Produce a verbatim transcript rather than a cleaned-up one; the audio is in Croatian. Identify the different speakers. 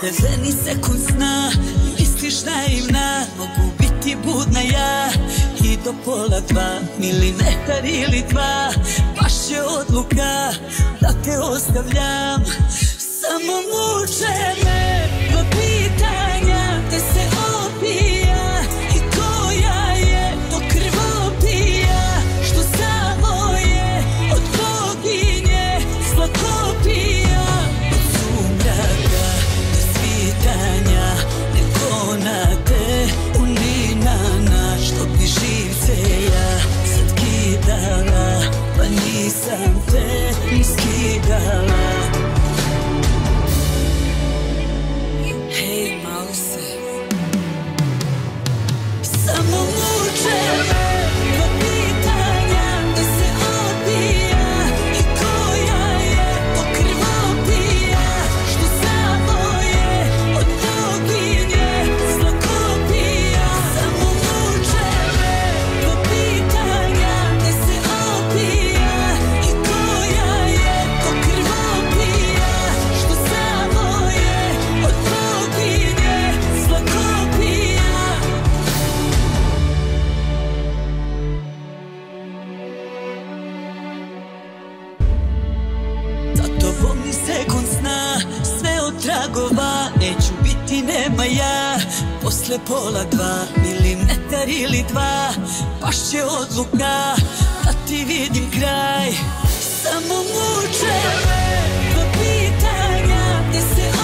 Speaker 1: Provedeni sekund sna, misliš naivna, mogu biti budna ja i do pola dva, milimetar ili dva, baš je odluka da te ostavljam. Samo muče me dva pitanja, te se opija i koja je to krvopija, što samo je od boginje zlokopija. Od sumraka do svitanja, neko na te uninana, što bi živce ja sad kidala, pa nisam te ni skidala. Hej, malo se samo muče me dva pitanja, da se odbija i koja je to krvopija, što samo je od boginje zlokopija. Samo muče me dva pitanja, da se odbija i koja je to krvopija, što samo je od boginje zlokopija. Za tobom ni sekund sna, sve od tragova, neću biti, nema ja. Posle pola dva, milimetar ili dva, baš je odluka da ti vidim kraj. Samo muče me dva pitanja, gde se